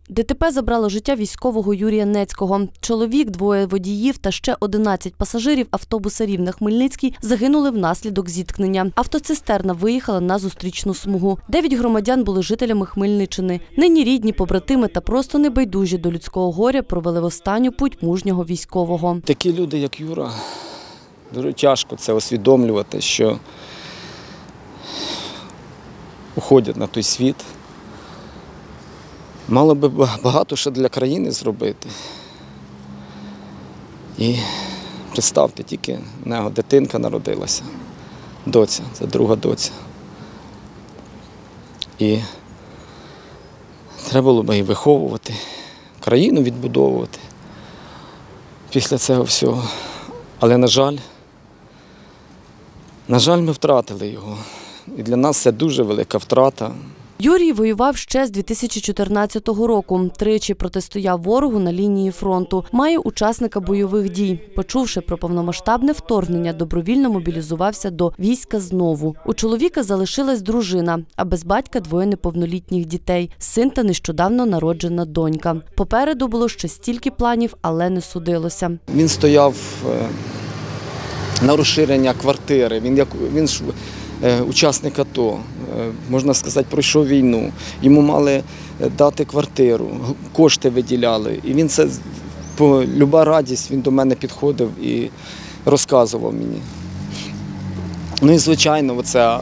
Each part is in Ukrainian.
ДТП забрало життя військового Юрія Нецького. Чоловік, двоє водіїв та ще 11 пасажирів автобуса Рівне-Хмельницький загинули внаслідок зіткнення. Автоцистерна виїхала на зустрічну смугу. 9 громадян були жителями Хмельниччини. Нині рідні, побратими та просто небайдужі до людського горя провели в останню путь мужнього військового. Такі люди, як Юра, дуже тяжко це усвідомлювати, що уходять на той світ. Мало би багато що для країни зробити. І представте, тільки в нього дитинка народилася, доця, це друга доця. І треба було б її виховувати, країну відбудовувати після цього всього. Але, на жаль, ми втратили його. І для нас це дуже велика втрата. Юрій воював ще з 2014 року. Тричі протистояв ворогу на лінії фронту. Має учасника бойових дій. Почувши про повномасштабне вторгнення, добровільно мобілізувався до війська знову. У чоловіка залишилась дружина, а без батька 2 неповнолітніх дітей – син та нещодавно народжена донька. Попереду було ще стільки планів, але не судилося. Він стояв на розширення квартири. Він ж учасник АТО, можна сказати, пройшов війну. Йому мали дати квартиру, кошти виділяли. І він це, люба радість, він до мене підходив і розказував мені. Ну і, звичайно,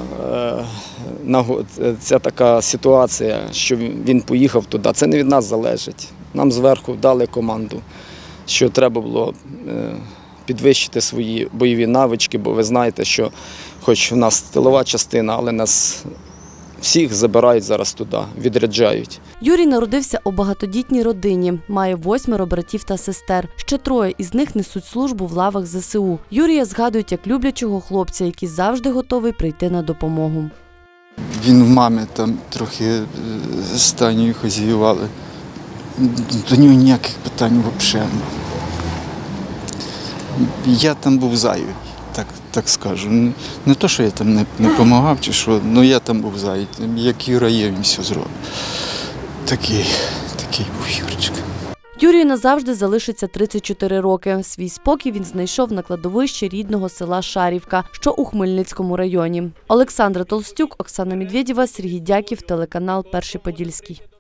ця така ситуація, що він поїхав туди, це не від нас залежить. Нам зверху дали команду, що треба було підвищити свої бойові навички, бо ви знаєте, що хоч у нас тилова частина, але нас всіх забирають зараз туди, відряджають. Юрій народився у багатодітній родині, має 8 братів та сестер. Ще 3 із них несуть службу в лавах ЗСУ. Юрія згадують як люблячого хлопця, який завжди готовий прийти на допомогу. Він в мами там трохи з Танею хазяювали. До нього ніяких питань взагалі. Я там був зайвий, так скажу. Не то, що я там не допомагав чи що, але я там був зайвий. Як Юра є, він все зробив. Такий був Юрчик. Юрію назавжди залишиться 34 роки. Свій спокій він знайшов на кладовищі рідного села Шарівка, що у Хмельницькому районі. Олександра Толстюк, Оксана Медведєва, Сергій Дяків, телеканал «Перший Подільський».